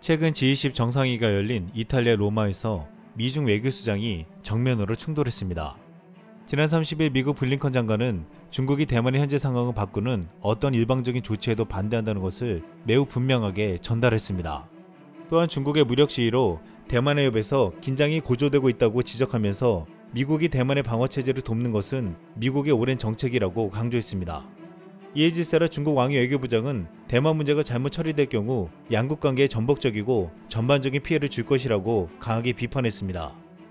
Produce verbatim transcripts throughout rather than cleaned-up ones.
최근 지 이십 정상회의가 열린 이탈리아 로마에서 미중 외교수장이 정면으로 충돌했습니다. 지난 삼십 일 미국 블링컨 장관은 중국이 대만의 현재 상황을 바꾸는 어떤 일방적인 조치에도 반대한다는 것을 매우 분명하게 전달했습니다. 또한 중국의 무력 시위로 대만 해협에서 긴장이 고조되고 있다고 지적하면서 미국이 대만의 방어체제를 돕는 것은 미국의 오랜 정책이라고 강조했습니다. 이에 질세라 중국 왕이 외교부장은 대만 문제가 잘못 처리될 경우 양국 관계에 전복적이고 전반적인 피해를 줄 것이라고 강하게 비판했습니다.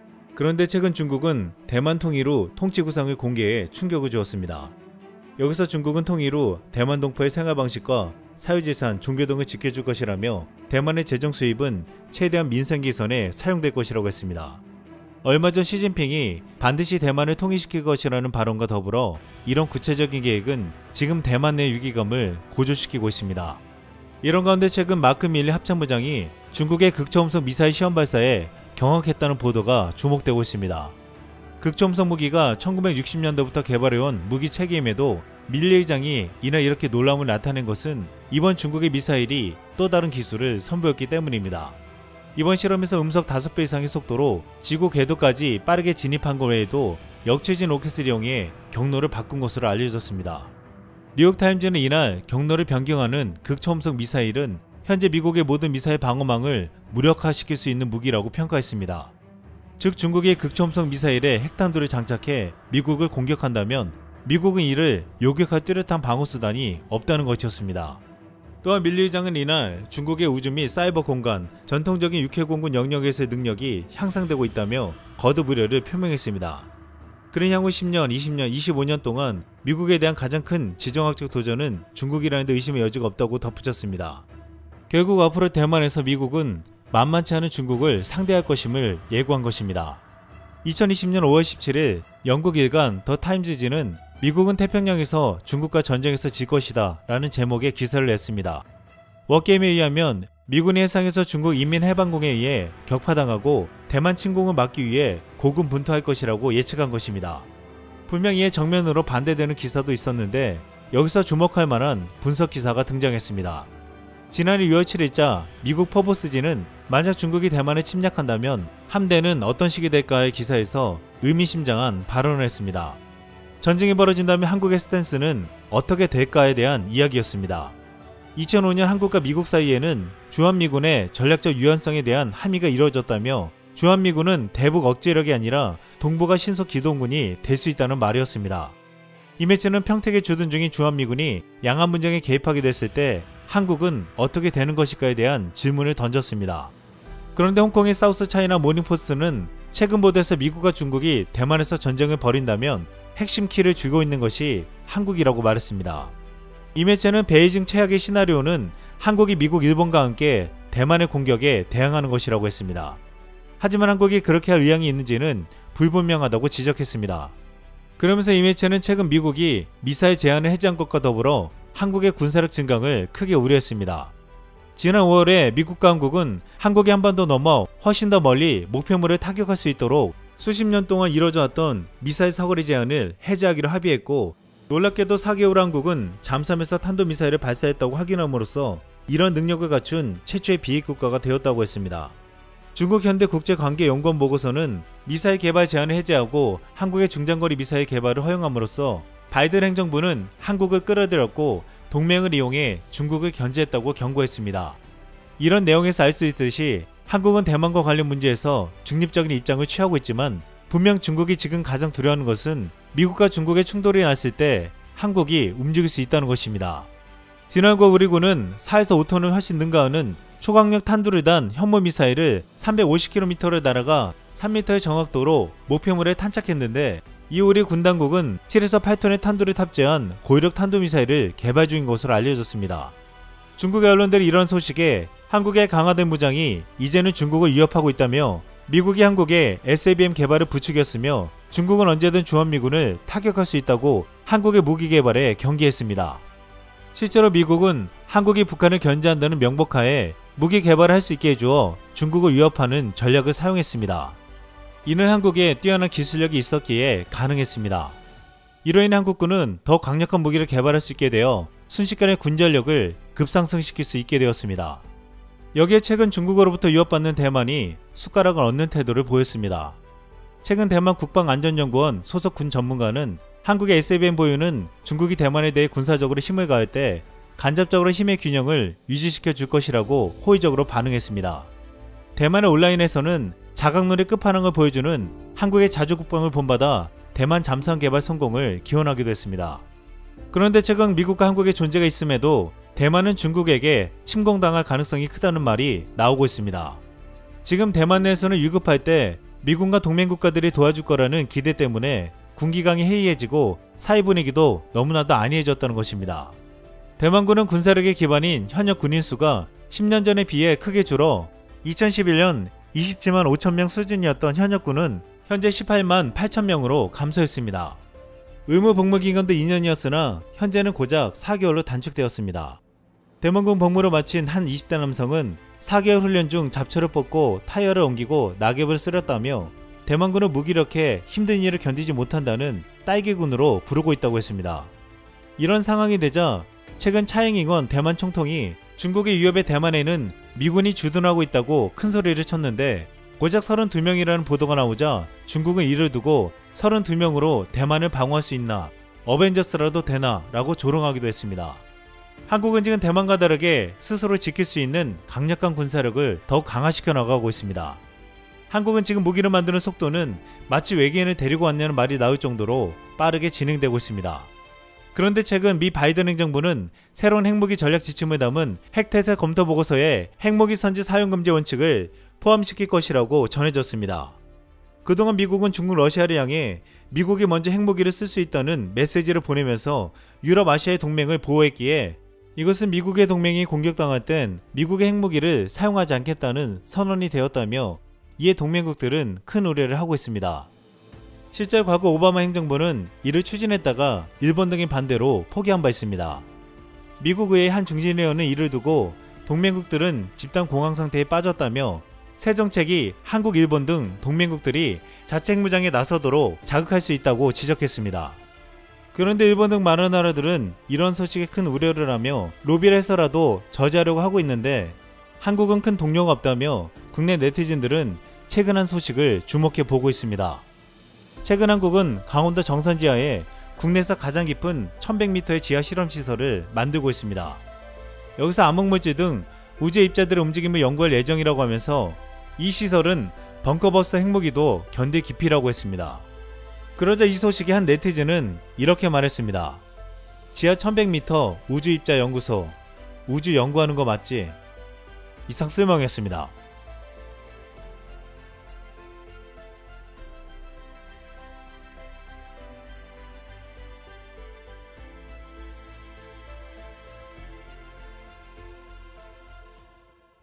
그런데 최근 중국은 대만 통일 후 통치 구상을 공개해 충격을 주었습니다. 여기서 중국은 통일 후 대만 동포의 생활 방식과 사유재산, 종교 등을 지켜줄 것이라며 대만의 재정 수입은 최대한 민생 개선에 사용될 것이라고 했습니다. 얼마 전 시진핑이 반드시 대만을 통일시킬 것이라는 발언과 더불어 이런 구체적인 계획은 지금 대만 내 위기감을 고조시키고 있습니다. 이런 가운데 최근 마크 밀리 합참부장이 중국의 극초음속 미사일 시험 발사에 경악했다는 보도가 주목되고 있습니다. 극초음속 무기가 천구백육십 년대부터 개발해온 무기 체계임에도 밀리 의장이 이날 이렇게 놀라움을 나타낸 것은 이번 중국의 미사일이 또 다른 기술을 선보였기 때문입니다. 이번 실험에서 음속 다섯 배 이상의 속도로 지구 궤도까지 빠르게 진입한 것 외에도 역추진 로켓을 이용해 경로를 바꾼 것으로 알려졌습니다. 뉴욕타임즈는 이날 경로를 변경하는 극초음속 미사일은 현재 미국의 모든 미사일 방어망을 무력화시킬 수 있는 무기라고 평가했습니다. 즉 중국이 극초음속 미사일에 핵탄두를 장착해 미국을 공격한다면 미국은 이를 요격할 뚜렷한 방어수단이 없다는 것이었습니다. 또한 밀리 의장은 이날 중국의 우주 및 사이버 공간, 전통적인 육해공군 영역에서의 능력이 향상되고 있다며 거듭 우려를 표명했습니다. 그는 향후 십 년, 이십 년, 이십오 년 동안 미국에 대한 가장 큰 지정학적 도전은 중국이라는 데 의심의 여지가 없다고 덧붙였습니다. 결국 앞으로 대만에서 미국은 만만치 않은 중국을 상대할 것임을 예고한 것입니다. 이천이십 년 오월 십칠일 영국 일간 더 타임즈지는 미국은 태평양에서 중국과 전쟁에서 질 것이다 라는 제목의 기사를 냈습니다. 워게임에 의하면 미군이 해상에서 중국 인민해방공에 의해 격파당하고 대만 침공을 막기 위해 고군 분투할 것이라고 예측한 것입니다. 분명 이에 정면으로 반대되는 기사도 있었는데 여기서 주목할 만한 분석 기사가 등장했습니다. 지난해 유월 칠일자 미국 포브스지는 만약 중국이 대만을 침략한다면 함대는 어떤 식이 될까의 기사에서 의미심장한 발언을 했습니다. 전쟁이 벌어진다면 한국의 스탠스는 어떻게 될까에 대한 이야기였습니다. 이천오 년 한국과 미국 사이에는 주한미군의 전략적 유연성에 대한 합의가 이루어졌다며 주한미군은 대북 억제력이 아니라 동북아 신속 기동군이 될 수 있다는 말이었습니다. 이 매체는 평택에 주둔 중인 주한미군이 양안 문정에 개입하게 됐을 때 한국은 어떻게 되는 것일까에 대한 질문을 던졌습니다. 그런데 홍콩의 사우스 차이나 모닝포스트는 최근 보도에서 미국과 중국이 대만에서 전쟁을 벌인다면 핵심 키를 쥐고 있는 것이 한국이라고 말했습니다. 이 매체는 베이징 최악의 시나리오는 한국이 미국, 일본과 함께 대만의 공격에 대항하는 것이라고 했습니다. 하지만 한국이 그렇게 할 의향이 있는지는 불분명하다고 지적했습니다. 그러면서 이 매체는 최근 미국이 미사일 제한을 해제한 것과 더불어 한국의 군사력 증강을 크게 우려했습니다. 지난 오월에 미국과 한국은 한국이 한반도 넘어 훨씬 더 멀리 목표물을 타격할 수 있도록 수십 년 동안 이뤄져 왔던 미사일 사거리 제한을 해제하기로 합의했고, 놀랍게도 사 개월 후 한국은 잠수함에서 탄도미사일을 발사했다고 확인함으로써 이런 능력을 갖춘 최초의 비핵 국가가 되었다고 했습니다. 중국 현대국제관계연구원 보고서는 미사일 개발 제한을 해제하고 한국의 중장거리 미사일 개발을 허용함으로써 바이든 행정부는 한국을 끌어들였고 동맹을 이용해 중국을 견제했다고 경고했습니다. 이런 내용에서 알 수 있듯이 한국은 대만과 관련 문제에서 중립적인 입장을 취하고 있지만 분명 중국이 지금 가장 두려워하는 것은 미국과 중국의 충돌이 났을 때 한국이 움직일 수 있다는 것입니다. 지난과 우리 군은 사에서 오 톤을 훨씬 능가하는 초강력 탄두를 단 현무미사일을 삼백오십 킬로미터를 날아가 삼 미터의 정확도로 목표물에 탄착했는데 이 우리 군 당국은 칠에서 팔 톤의 탄두를 탑재한 고위력 탄도미사일을 개발 중인 것으로 알려졌습니다. 중국의 언론들이 이런 소식에 한국의 강화된 무장이 이제는 중국을 위협하고 있다며 미국이 한국의 에스에이비엠 개발을 부추겼으며 중국은 언제든 주한미군을 타격할 수 있다고 한국의 무기 개발에 경계했습니다. 실제로 미국은 한국이 북한을 견제한다는 명목하에 무기 개발을 할 수 있게 해주어 중국을 위협하는 전략을 사용했습니다. 이는 한국에 뛰어난 기술력이 있었기에 가능했습니다. 이로 인해 한국군은 더 강력한 무기를 개발할 수 있게 되어 순식간에 군전력을 급상승시킬 수 있게 되었습니다. 여기에 최근 중국으로부터 위협받는 대만이 숟가락을 얹는 태도를 보였습니다. 최근 대만 국방안전연구원 소속 군 전문가는 한국의 에스에이비엠 보유는 중국이 대만에 대해 군사적으로 힘을 가할 때 간접적으로 힘의 균형을 유지시켜 줄 것이라고 호의적으로 반응했습니다. 대만의 온라인에서는 자각론의 끝판왕을 보여주는 한국의 자주국방을 본받아 대만 잠수함 개발 성공을 기원하기도 했습니다. 그런데 최근 미국과 한국의 존재가 있음에도 대만은 중국에게 침공당할 가능성이 크다는 말이 나오고 있습니다. 지금 대만 내에서는 위급할 때 미군과 동맹국가들이 도와줄 거라는 기대 때문에 군기강이 해이해지고 사회 분위기도 너무나도 안이해졌다는 것입니다. 대만군은 군사력의 기반인 현역 군인 수가 십 년 전에 비해 크게 줄어 이천십일 년 이십칠만 오천 명 수준이었던 현역군은 현재 십팔만 팔천 명으로 감소했습니다. 의무 복무 기간도 이 년이었으나 현재는 고작 사 개월로 단축되었습니다. 대만군 복무를 마친 한 이십 대 남성은 사 개월 훈련 중 잡초를 뽑고 타이어를 옮기고 낙엽을 쓸었다며 대만군은 무기력해 힘든 일을 견디지 못한다는 딸기군으로 부르고 있다고 했습니다. 이런 상황이 되자 최근 차잉잉원 대만 총통이 중국의 위협에 대만에는 미군이 주둔하고 있다고 큰 소리를 쳤는데 고작 서른두 명이라는 보도가 나오자 중국은 이를 두고 서른두 명으로 대만을 방어할 수 있나, 어벤져스라도 되나 라고 조롱하기도 했습니다. 한국은 지금 대만과 다르게 스스로 지킬 수 있는 강력한 군사력을 더욱 강화시켜 나가고 있습니다. 한국은 지금 무기를 만드는 속도는 마치 외계인을 데리고 왔냐는 말이 나올 정도로 빠르게 진행되고 있습니다. 그런데 최근 미 바이든 행정부는 새로운 핵무기 전략 지침을 담은 핵태세 검토 보고서에 핵무기 선지 사용 금지 원칙을 포함시킬 것이라고 전해졌습니다. 그동안 미국은 중국 러시아를 향해 미국이 먼저 핵무기를 쓸 수 있다는 메시지를 보내면서 유럽 아시아의 동맹을 보호했기에 이것은 미국의 동맹이 공격당할 땐 미국의 핵무기를 사용하지 않겠다는 선언이 되었다며 이에 동맹국들은 큰 우려를 하고 있습니다. 실제 과거 오바마 행정부는 이를 추진했다가 일본 등의 반대로 포기한 바 있습니다. 미국 의회 한 중진의원은 이를 두고 동맹국들은 집단 공황 상태에 빠졌다며 새 정책이 한국, 일본 등 동맹국들이 자체 핵무장에 나서도록 자극할 수 있다고 지적했습니다. 그런데 일본 등 많은 나라들은 이런 소식에 큰 우려를 하며 로비를 해서라도 저지하려고 하고 있는데 한국은 큰 동료가 없다며 국내 네티즌들은 최근 한 소식을 주목해 보고 있습니다. 최근 한국은 강원도 정선 지하에 국내에서 가장 깊은 천백 미터의 지하 실험시설을 만들고 있습니다. 여기서 암흑물질 등 우주의 입자들의 움직임을 연구할 예정이라고 하면서 이 시설은 벙커버스터 핵무기도 견딜 깊이라고 했습니다. 그러자 이 소식에 한 네티즌은 이렇게 말했습니다. 지하 천백 미터 우주입자 연구소, 우주 연구하는 거 맞지? 이상 쓸멍이었습니다.